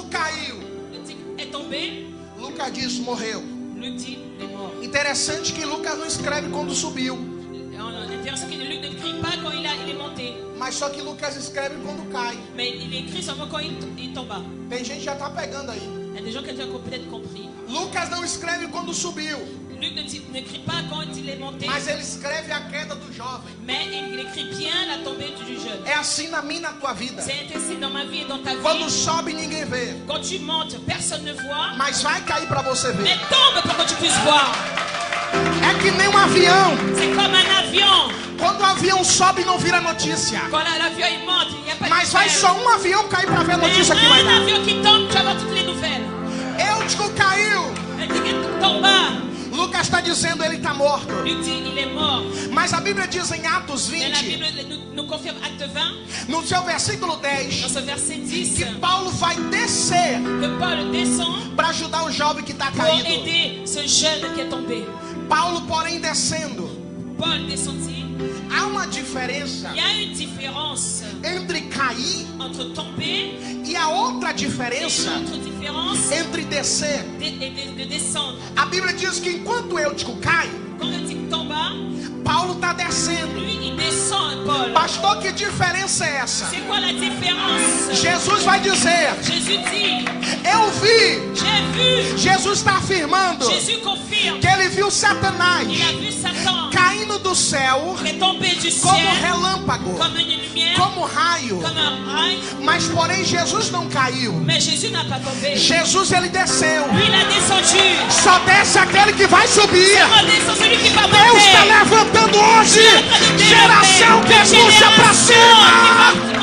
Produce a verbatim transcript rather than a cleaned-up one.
caiu. Le tigre est tombé. Lucas diz, morreu. Luc dit, il est mort. Interessante que Lucas não escreve quando subiu. C'est intéressant que Luc n'écrit pas quand il, a, il est monté. Mas só que Lucas escreve quando cai. Mais il écrit seulement quand il, il tomba. Tem gente que já está pegando aí. Il y a des gens qui ont peut-être compris. Lucas não escreve quando subiu. Luc n'écrit pas quand il est monté. Mas ele escreve a queda do jovem. Mais il écrit bien la tombée du jeune. É assim na minha, na tua vida. C'est ainsi dans ma vie et dans ta vie. Quando sobe, ninguém vê. Quand tu montes, personne ne voit. Mas vai cair para você ver. Mais tombe pour que tu puisses voir. É que nem um avião. C'est comme un avion. Quando o avião sobe, não vira notícia. Quand l'avion il monte, il n'y a pas de Mas vai só um avião cair para ver a notícia que vai un dar. avion qui tombe, tu vas voir toutes les nouvelles. Eutico caiu. Elle dit qu'il tomba. Lucas está dizendo ele está morto. Luc dit il est mort. Mas a Bíblia diz em Atos Mais la vinte, Bible nous, nous confirme acte vingt, no seu versículo dans dez, ce verset dix, que Paulo vai descer que Paul descend para ajudar o jovem que está pour caído. aider ce jeune qui est tombé. Paulo, porém, descendo. Paul descendit. Há uma diferença Il y a une différence entre cair entre tomber e a outra et diferença une autre différence entre descer. de, de, de descendre. A Bíblia diz que enquanto Eutico cai, Quand le tigre tomba, Paulo está descendo. lui il descend, Paul. Pastor, que diferença é essa? C'est quoi la différence? Jesus vai dizer, Jésus dit, eu vi. j'ai vu. Jesus está afirmando Jésus confirme que ele viu Satanás qu'il a vu Satan caindo do céu qui est tombé du como ciel relâmpago, comme une lumière, como raio. comme un rail. Mas porém Jesus não caiu. Mais Jésus n'a pas tombé. Jesus ele desceu. Lui il a descendu. Só desce aquele que vai subir. Seulement descend celui qui va Deus está monter. levantando hoje geração que puxa para cima.